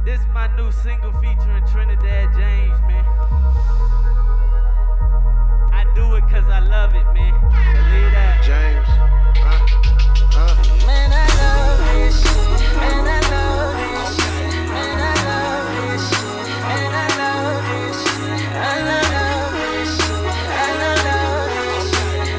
This my new single featuring Trinidad James, man. I do it cause I love it, man. Believe that. James. Man, I love this shit. Man, I love this shit. Man, I love this shit. Man, I love this shit. I love this shit. I love this shit.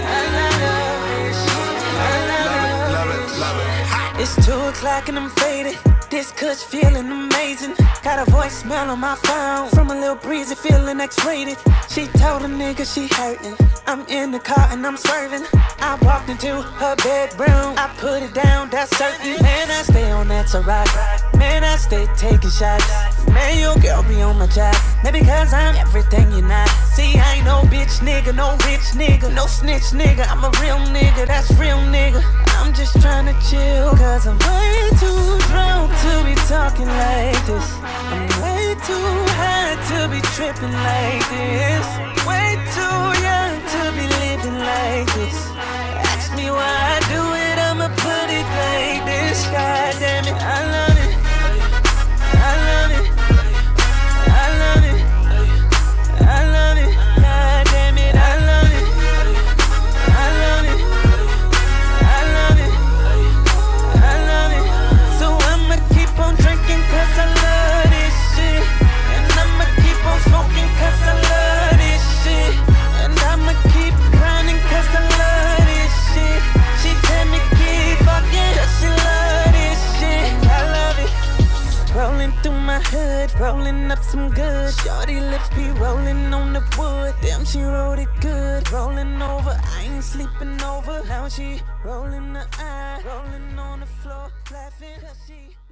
I love this shit. Love it. It's 2 o'clock and I'm faded. This kush feeling amazing. Got a voicemail on my phone from a little breezy feeling X-rated. She told a nigga she hurting. I'm in the car and I'm swerving. I walked into her bedroom. I put it down, that's certain. Man, I stay on that to rock. Man, I stay taking shots. Man, your girl be on my job. Maybe cause I'm everything you're not. See, I ain't no bitch nigga, no rich nigga, no snitch nigga. I'm a real nigga, that's real nigga. I'm just tryna chill cause I'm way too drunk to be talking like this. I'm way too high to be tripping like this. Way too young to be living like this. Ask me why I do it, I'ma put it like this. God damn it, I love it. I love it. I love it. I love it. God damn it, I love it. I love it. I love it. I love it. So I'ma keep on drinking cause I love this shit. And I'ma keep on smoking cause I love this shit. And I'ma keep grinding cause I love this shit. She tell me keep fucking cause she love this shit. I love it. Rolling through my hood, rolling up some good. Shorty lips be rolling on the wood. Damn, she wrote it good. Rolling over, I ain't sleeping over. Now she rolling the eye, rolling on the floor, laughing cause she